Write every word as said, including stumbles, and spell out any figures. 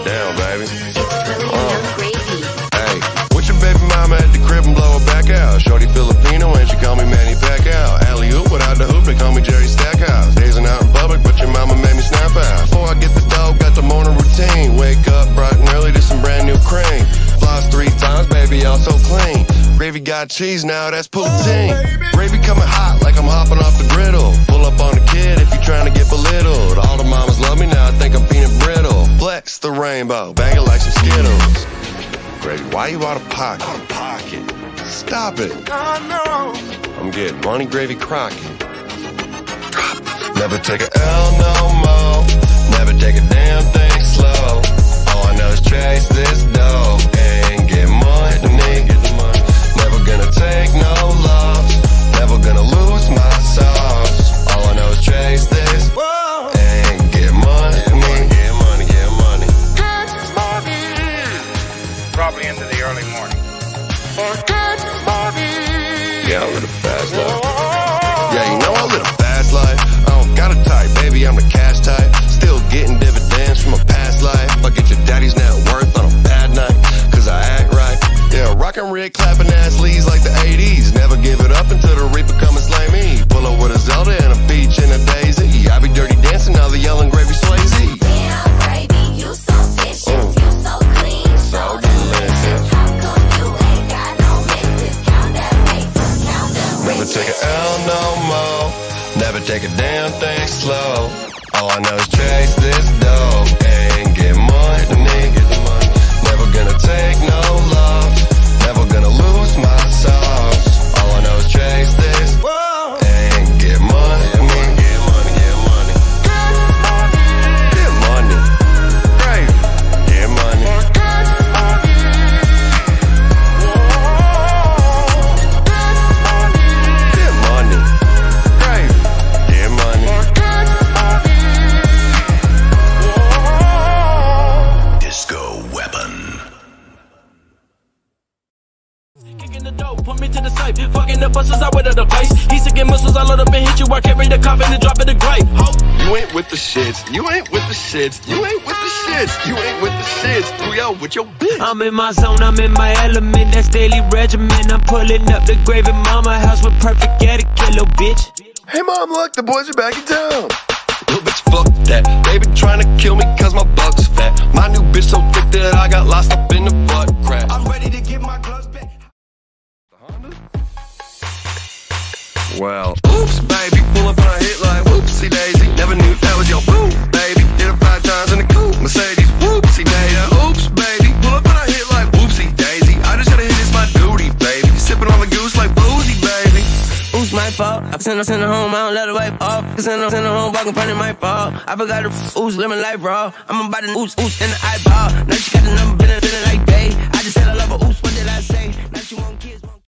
down, baby. Uh. Hey, with your baby mama at the crib and blow her back out. Shawty Filipino and she call me Manny Pacquiao. Alley-oop without the hoop, they call me Jerry Stackhouse. Dazing out in public, but your mama made me snap out. Before I get the dough, got the morning routine. Wake up bright and early to some brand new cream. Floss three times, baby, all so clean. Gravy got cheese now, that's poutine. Gravy coming hot like I'm hopping off the griddle. Pull up on the kid if you trying to get belittled. All the mamas love me now, I think I'm peanut brittle. Flex the rainbow, bang it like some Skittles. Gravy, why you out of pocket? Out of pocket. Stop it. I know. I'm getting money, gravy, crockett. Never take a L no more. Never take a damn thing slow. All I know is chase this dough and get money. Never gonna take no loss. Never gonna lose my sauce. All I know is chase this Whoa. And get money. Get money, get money, get money. Get money. Probably into the early morning. Get money. Yeah, I live a fast life. Yeah, you know I live a fast life. I don't got a type, baby, I'm the cash type. Still getting dividends from a past life. I get your daddy's net worth on a bad night, cause I act right. Yeah, rockin' rig, clapping ass leads like the eighties. Never give it up until the reaper come and slay me. Pull up with a Zelda and a peach and a daisy. I be dirty dancing, now the yelling gravy Swayze. Damn, gravy, you so vicious, mm. you so clean, so delicious. How come you ain't got no misses? Count that paper, count that Never take a L no more. Never take a damn thing slow. All I know is chase this dough and get money. Get the money. Never gonna take no loss. Never gonna lose my sauce. All I know is chase this Whoa. And get money. Get money, get money, get money. Get money. Great. Get money. Get money. Get money. Great. Get money. Disco weapon. Kicking the dough, put me to the safe. Fucking the busters, I wet up the place. He sticking missiles, I load up and hit you. I carry the coffin and drop in the grave. Oh. You ain't with the shits. You ain't with the shits. You ain't with the shits. You ain't with the shits. Three out with your bitch. I'm in my zone, I'm in my element. That's daily regimen. I'm pulling up the grave in mama house with perfect etiquette, little bitch. Hey mom, look, the boys are back in town. Little bitch, fuck that. They been trying to kill me cause my buck's fat. My new bitch so thick that I got lost up in the butt crack. I'm ready to get my gloves back. Well, oops, baby, pull up on a hit like whoopsie daisy. Never knew that was your boo, baby. Did it five times in the coupe, Mercedes, whoopsie daisy. Oops, baby, pull up on a hit like whoopsie daisy. I just gotta hit, it's my duty, baby. Sipping on the goose like boozy, baby. Oops, my fault. I send her, send her home, I don't let her wipe off. Send her, send her home, walking front of my fault. I forgot her oops, living life raw. I'm about to oops, oops in the eyeball. Now she got the number, feeling, feeling like bae. I just said I love her oops.